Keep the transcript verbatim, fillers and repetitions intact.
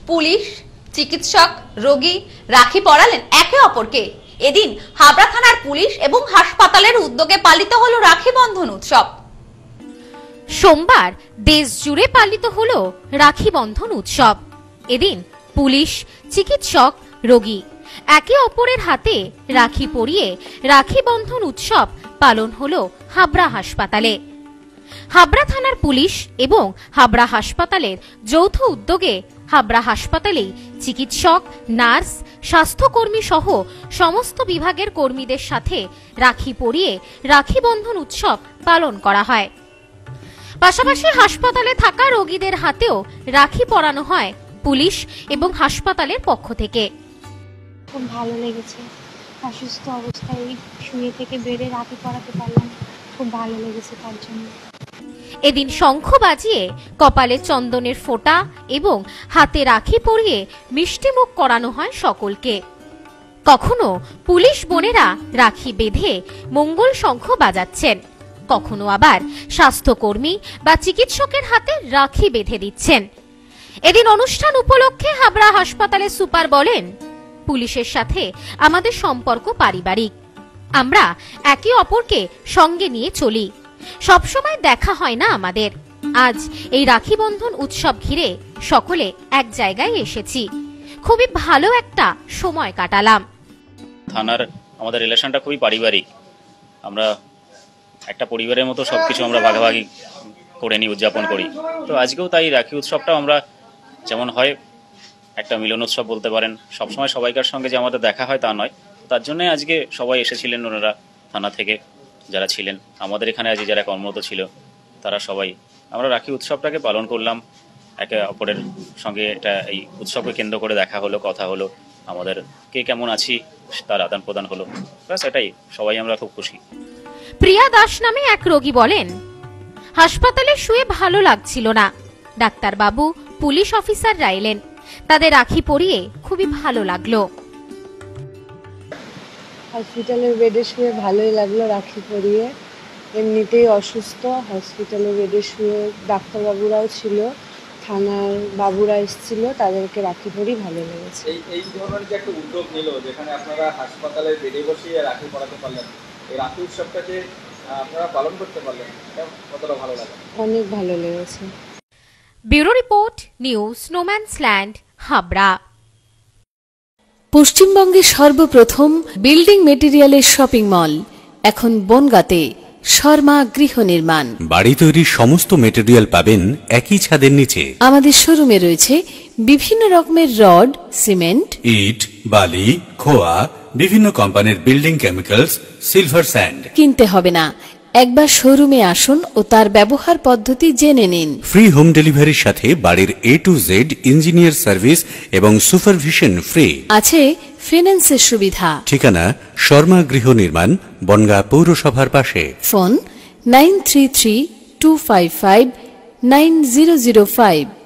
Police, চিকিৎসক, রোগী রাখি পরালেন একে অপরকে। এদিন হাবড়া থানার পুলিশ এবং হাসপাতালের উদ্যোগে পালিত হলো রাখি বন্ধন উৎসব। সোমবার দেশ জুড়ে পালিত হলো রাখি বন্ধন উৎসব। এদিন পুলিশ, চিকিৎসক, রোগী একে অপরের হাতে রাখি পরিয়ে রাখি বন্ধন উৎসব পালন হলো হাবড়া হাসপাতালে। হাবড়া থানার পুলিশ এবং হাবড়া হাসপাতালের যৌথ উদ্যোগে হাবড়া হাসপাতালে চিকিৎসক, নার্স, স্বাস্থ্যকর্মী সহ সমস্ত বিভাগের কর্মীদের সাথে রাখি পরিয়ে রাখি বন্ধন উৎসব পালন করা হয়। পাশাপাশি হাসপাতালে থাকা রোগীদের হাতেও রাখি পরানো হয় পুলিশ এবং হাসপাতালের পক্ষ থেকে। খুব ভালো লেগেছে, অসুস্থ অবস্থায় শুয়ে থেকে বেডে রাখি পরাতে পারলাম, খুব ভালো লেগেছে তার জন্য। এদিন শঙ্খ বাজিয়ে কপালে চন্দনের ফোঁটা এবং হাতে রাখি পরিয়ে মিষ্টিমুখ করানো হয় সকলকে। কখনো পুলিশ বোনেরা রাখি বেঁধে মঙ্গল শঙ্খ বাজাচ্ছেন, কখনো আবার স্বাস্থ্যকর্মী বা চিকিৎসকের হাতে রাখি বেঁধে দিচ্ছেন। এদিন অনুষ্ঠান উপলক্ষে হাবড়া হাসপাতালের সুপার বলেন, পুলিশের সাথে আমাদের সম্পর্ক পারিবারিক। আমরা একে অপরকে সঙ্গে নিয়ে চলি, সবসময় দেখা হয় না আমাদের। আজ এই রাখি বন্ধন উৎসব ঘিরে সকলে এক জায়গায় এসেছি, খুবই ভালো একটা সময় কাটালাম। থানার আমাদের রিলেশনটা খুবই পারিবারিক, আমরা একটা পরিবারের মতো সবকিছু আমরা ভাগাভাগি করে নিই, উদযাপন করি। তো আজকেও তাই রাখি উৎসবটাও আমরা যেমন হয় একটা মিলন উৎসব বলতে পারেন, সবসময় সবাইকার সঙ্গে যে আমাদের দেখা হয় তা নয়, তার জন্যই আজকে সবাই এসেছিলেন। ওনারা থানা থেকে যারা ছিলেন, আমাদের এখানে আজকে যারা কর্মরত ছিল, তারা সবাই আমরা রাখি উৎসবটাকে পালন করলাম। একে অপরের সঙ্গে এটা এই উৎসবকে কেন্দ্র করে দেখা হলো, কথা হলো, আমাদের কে কেমন আছি তার আদান প্রদান হলো, ব্যাস এটাই। সবাই আমরা খুব খুশি। প্রিয়া দাস নামে এক রোগী বলেন, হাসপাতালে শুয়ে ভালো লাগছিল না, ডাক্তার বাবু, পুলিশ অফিসাররা এলেন, তাদের রাখি পরিয়ে খুবই ভালো লাগলো। হসপিটালের বেডে শুয়ে ভালোই লাগলো রাখি পরিয়ে। এমনিতেই অসুস্থ, হসপিটালের বেডে শুয়ে ডাক্তারবাবুরাও ছিল, থানার বাবুরা এসেছিল, তাদেরকে রাখি পরিয়ে ভালো লেগেছে। এই এই ধরনের যে একটা উদ্যোগ নিল, যেখানে আপনারা হাসপাতালের বেডে বসিয়ে রাখি পরাতে পারলেন, এই রাখি উৎসবটাকে আপনারা পালন করতে পারলেন, কতটা ভালো লাগে? অনেক ভালো লেগেছে। ব্যুরো রিপোর্ট, নিউজ স্নোম্যান্সল্যান্ড, হাবড়া। পশ্চিমবঙ্গের সর্বপ্রথম বিল্ডিং মেটেরিয়ালের শপিং মল এখন বনগাঁতে। শর্মা গৃহ নির্মাণ, বাড়ি তৈরির সমস্ত মেটেরিয়াল পাবেন একই ছাদের নিচে। আমাদের শোরুমে রয়েছে বিভিন্ন রকমের রড, সিমেন্ট, ইট, বালি, খোয়া, বিভিন্ন কোম্পানির বিল্ডিং কেমিক্যালস, সিলভার স্যান্ড। কিনতে হবে না, একবার শোরুমে আসুন ও তার ব্যবহার পদ্ধতি জেনে নিন। ফ্রি হোম ডেলিভারির সাথে বাড়ির A to Z engineer service এবং সুপারভিশন ফ্রি। আছে ফিন্যান্সের সুবিধা। ঠিকানা শর্মা গৃহ নির্মাণ, বনগাঁ পৌরসভার পাশে। Phone nine three three two five five nine zero zero five.